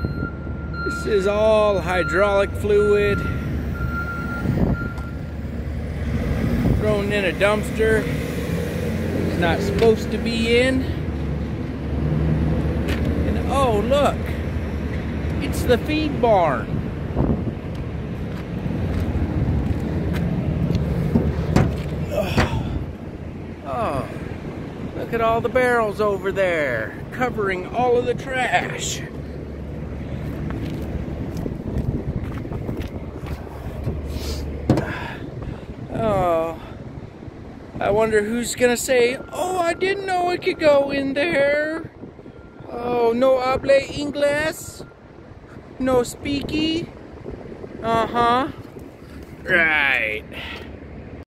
This is all hydraulic fluid thrown in a dumpster it's not supposed to be in. And oh look, it's the feed barn. Oh, look at all the barrels over there covering all of the trash. Oh, I wonder who's gonna say, oh, I didn't know it could go in there. Oh, no hable inglés? No speaky? Uh-huh. Right.